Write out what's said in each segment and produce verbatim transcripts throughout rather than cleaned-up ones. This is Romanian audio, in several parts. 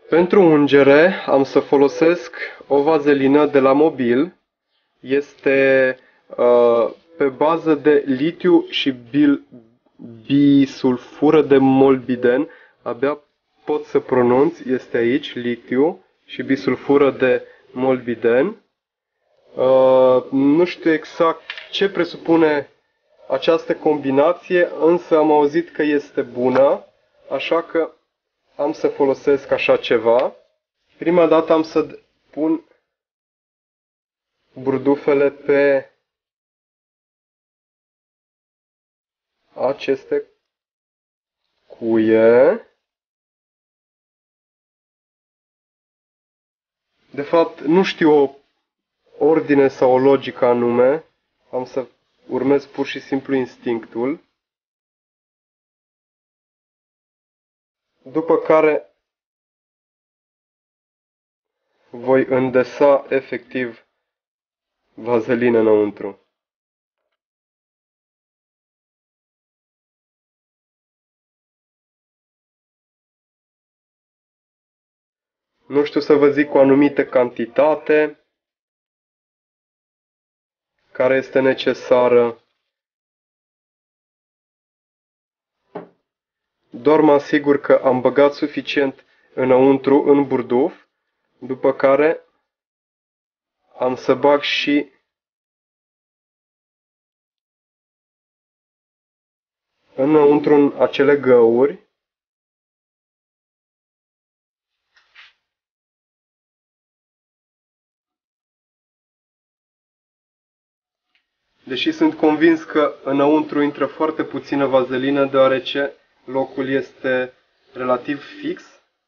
Pentru ungere am să folosesc o vazelină de la Mobil. Este uh, pe bază de litiu și bil, bisulfură de molibden. Abia pot să pronunț, este aici, litiu și bisulfură de molibden. Uh, nu știu exact ce presupune această combinație, însă am auzit că este bună, așa că am să folosesc așa ceva. Prima dată am să pun burdufele pe aceste cuie. De fapt, nu știu o ordine sau o logică anume. Am să urmez pur și simplu instinctul. După care voi îndesa efectiv vazelină înăuntru. Nu știu să vă zic o anumită cantitate care este necesară. Doar mă asigur că am băgat suficient înăuntru în burduf, după care am să bag și înăuntru în acele găuri. Deși sunt convins că înăuntru intră foarte puțină vazelină, deoarece locul este relativ fix.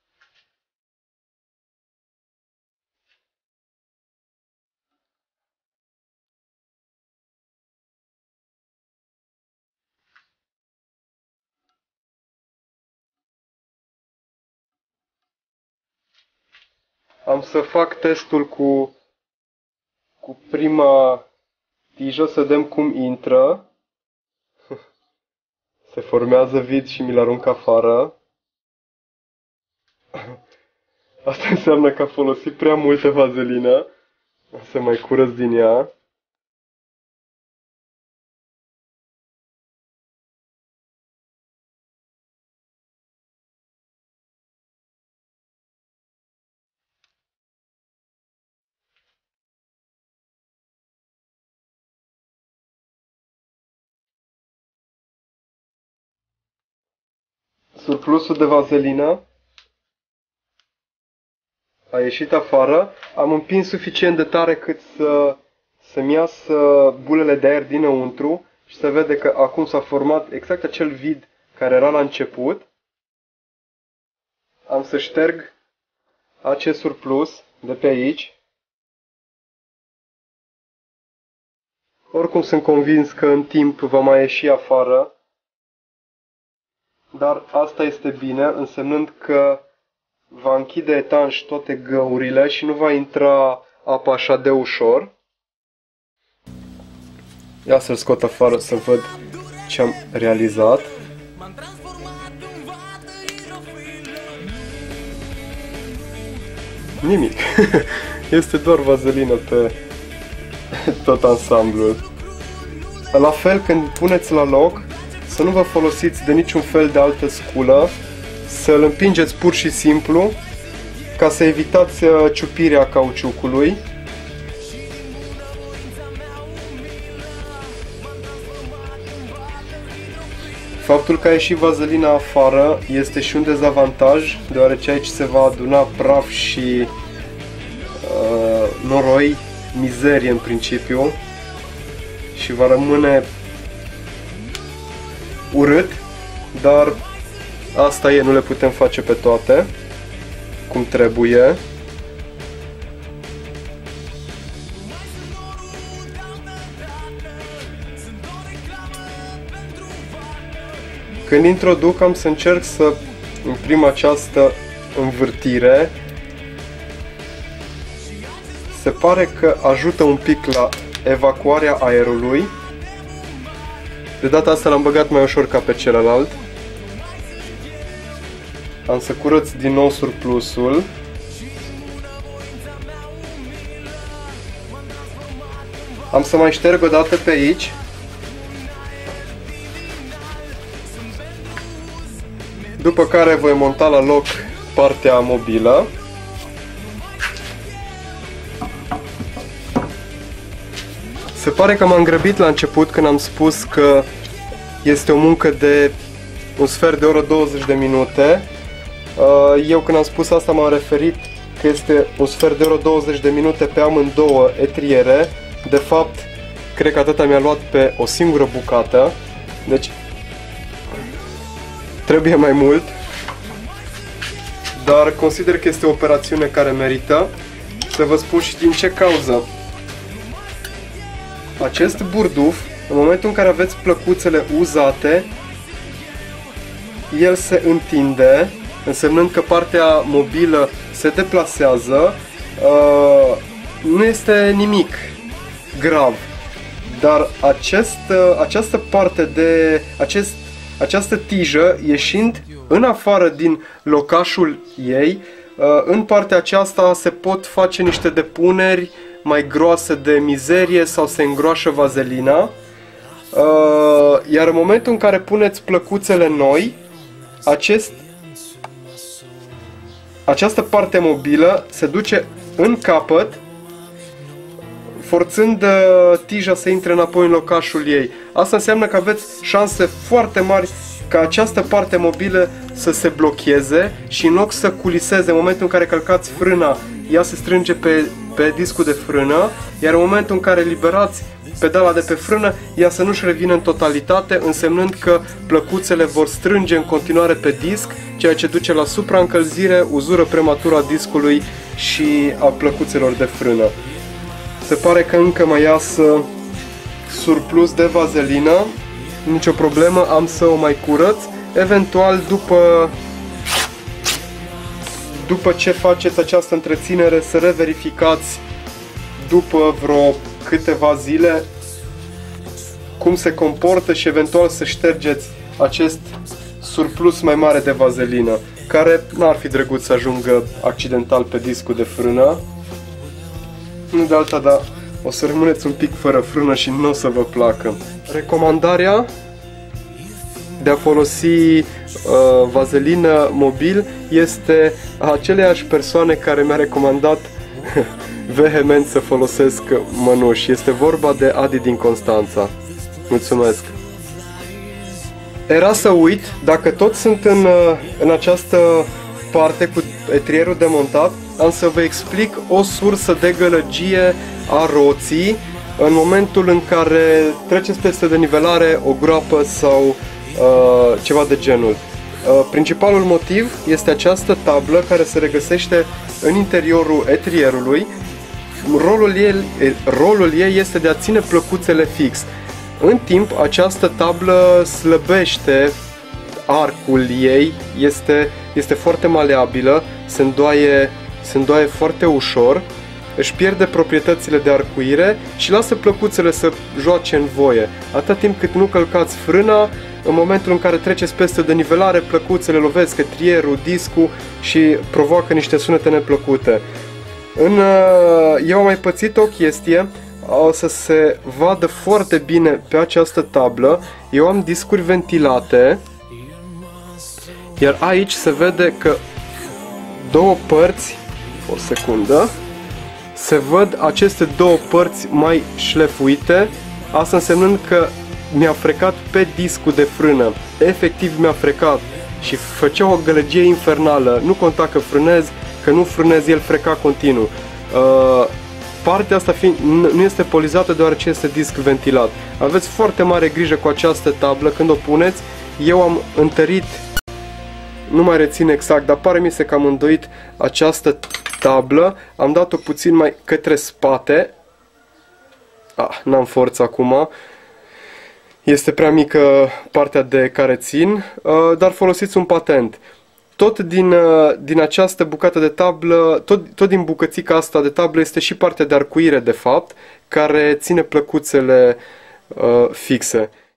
Am să fac testul cu, cu prima tijă, să vedem cum intră. Se formează vid și mi-l arunc afară. Asta înseamnă că a folosit prea multă vazelină. O să mai curăț din ea. Surplusul de vazelină a ieșit afară. Am împins suficient de tare cât să, să-mi iasă bulele de aer dinăuntru și se vede că acum s-a format exact acel vid care era la început. Am să șterg acest surplus de pe aici. Oricum sunt convins că în timp va mai ieși afară. Dar asta este bine, însemnând că va închide etanș toate găurile și nu va intra apa așa de ușor. Ia să-l scot afară să văd ce am realizat. Nimic. Este doar vazelină pe tot ansamblul. La fel, când puneți la loc, să nu vă folosiți de niciun fel de altă sculă, să-l împingeți pur și simplu, ca să evitați ciupirea cauciucului. Faptul că a ieșit vazelina afară este și un dezavantaj, deoarece aici se va aduna praf și uh, noroi, mizerie în principiu, și va rămâne urât, dar asta e, nu le putem face pe toate cum trebuie. Când introduc, am să încerc să imprim această învârtire. Se pare că ajută un pic la evacuarea aerului. De data asta l-am băgat mai ușor ca pe celălalt. Am să curăț din nou surplusul. Am să mai șterg o dată pe aici. După care voi monta la loc partea mobilă. Se pare că m-am grăbit la început când am spus că este o muncă de un sfert de oră, douăzeci de minute. Eu când am spus asta m-am referit că este un sfert de oră, douăzeci de minute pe amândouă etriere. De fapt, cred că atâta mi-a luat pe o singură bucată. Deci, trebuie mai mult. Dar consider că este o operațiune care merită. Să vă spun și din ce cauză. Acest burduf, în momentul în care aveți plăcuțele uzate, el se întinde, însemnând că partea mobilă se deplasează. Uh, nu este nimic grav, dar acest, această parte de acest, această tijă ieșind în afară din locașul ei, în partea aceasta se pot face niște depuneri mai groase de mizerie sau se îngroașă vazelina, iar în momentul în care puneți plăcuțele noi, acest, această parte mobilă se duce în capăt, forțând uh, tija să intre înapoi în locașul ei. Asta înseamnă că aveți șanse foarte mari ca această parte mobilă să se blocheze și în loc să culiseze, în momentul în care călcați frâna, ea se strânge pe, pe discul de frână, iar în momentul în care liberați pedala de pe frână, ea să nu-și revină în totalitate, însemnând că plăcuțele vor strânge în continuare pe disc, ceea ce duce la supraîncălzire, uzură prematură a discului și a plăcuțelor de frână. Se pare că încă mai iasă surplus de vazelină, nicio problemă, am să o mai curăț, eventual după, după ce faceți această întreținere să reverificați după vreo câteva zile cum se comportă și eventual să ștergeți acest surplus mai mare de vazelină, care n-ar fi drăguț să ajungă accidental pe discul de frână. Nu de alta, dar o să rămâneți un pic fără frână și nu o să vă placă. Recomandarea de a folosi uh, vazelină mobil este a aceleiași persoane care mi-a recomandat vehement să folosesc mănuși. Este vorba de Adi din Constanța. Mulțumesc! Era să uit, dacă tot sunt în, în această parte cu etrierul demontat, am să vă explic o sursă de gălăgie a roții în momentul în care treceți peste denivelare, o groapă sau uh, ceva de genul. Uh, principalul motiv este această tablă care se regăsește în interiorul etrierului. Rolul ei, rolul ei este de a ține plăcuțele fix. În timp, această tablă slăbește arcul ei, este, este foarte maleabilă, se îndoaie, se îndoaie foarte ușor, își pierde proprietățile de arcuire și lasă plăcuțele să joace în voie. Atâta timp cât nu călcați frâna, în momentul în care treceți peste denivelare, plăcuțele lovesc etrierul, discul și provoacă niște sunete neplăcute. În, eu am mai pățit o chestie, o să se vadă foarte bine pe această tablă. Eu am discuri ventilate, iar aici se vede că două părți, o secundă, se văd aceste două părți mai șlefuite, asta însemnând că mi-a frecat pe discul de frână. Efectiv mi-a frecat și făcea o gălăgie infernală. Nu conta că frânez, că nu frânez, el freca continuu. Uh, partea asta fiind, nu este polizată deoarece este disc ventilat. Aveți foarte mare grijă cu această tablă când o puneți. Eu am întărit, nu mai rețin exact, dar pare mi se că am îndoit această tablă. Am dat-o puțin mai către spate. Ah, n-am forță acum. Este prea mică partea de care țin, dar folosiți un patent. Tot din, din această bucată de tablă, tot, tot din bucățica asta de tablă este și partea de arcuire, de fapt, care ține plăcuțele uh, fixe.